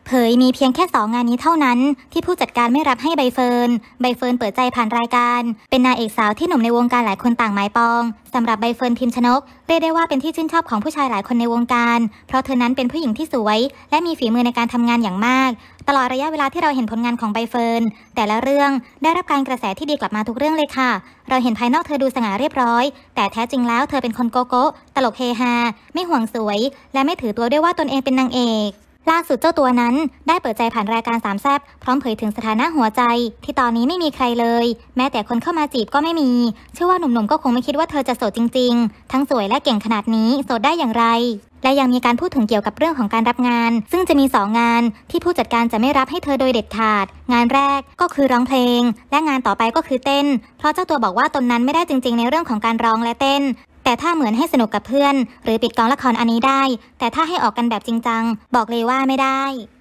เผยมีเพียงแค่2 งานนี้เท่านั้นที่ผู้จัดการไม่รับให้ใบเฟิร์นเปิดใจผ่านรายการเป็นนางเอกสาวที่หนุ่มในวงการหลายคนต่างหมายปองสำหรับใบเฟิร์น พิมชนกเรียกได้ว่าเป็นที่ชื่นชอบของผู้ชายหลายคนในวงการเพราะเธอนั้นเป็นผู้หญิงที่สวยและมีฝีมือในการทำงานอย่างมากตลอดระยะเวลาที่เราเห็นผลงานของใบเฟิร์นแต่ละเรื่องได้รับการกระแสที่ดีกลับมาทุกเรื่องเลยค่ะเราเห็นภายนอกเธอดูสง่าเรียบร้อยแต่แท้จริงแล้วเธอเป็นคนโกโก้ตลกเฮฮาไม่ห่วงสวยและไม่ถือตัวด้วยว่าตนเองเป็นนางเอกล่าสุดเจ้าตัวนั้นได้เปิดใจผ่านรายการสามแซ่บพร้อมเผยถึงสถานะหัวใจที่ตอนนี้ไม่มีใครเลยแม้แต่คนเข้ามาจีบก็ไม่มีเชื่อว่าหนุ่มๆก็คงไม่คิดว่าเธอจะโสดจริงๆทั้งสวยและเก่งขนาดนี้โสดได้อย่างไรและยังมีการพูดถึงเกี่ยวกับเรื่องของการรับงานซึ่งจะมี2 งานที่ผู้จัดการจะไม่รับให้เธอโดยเด็ดขาดงานแรกก็คือร้องเพลงและงานต่อไปก็คือเต้นเพราะเจ้าตัวบอกว่าตนนั้นไม่ได้จริงๆในเรื่องของการร้องและเต้นแต่ถ้าเหมือนให้สนุกกับเพื่อนหรือปิดกองละครอันนี้ได้แต่ถ้าให้ออกกันแบบจริงจังบอกเลยว่าไม่ได้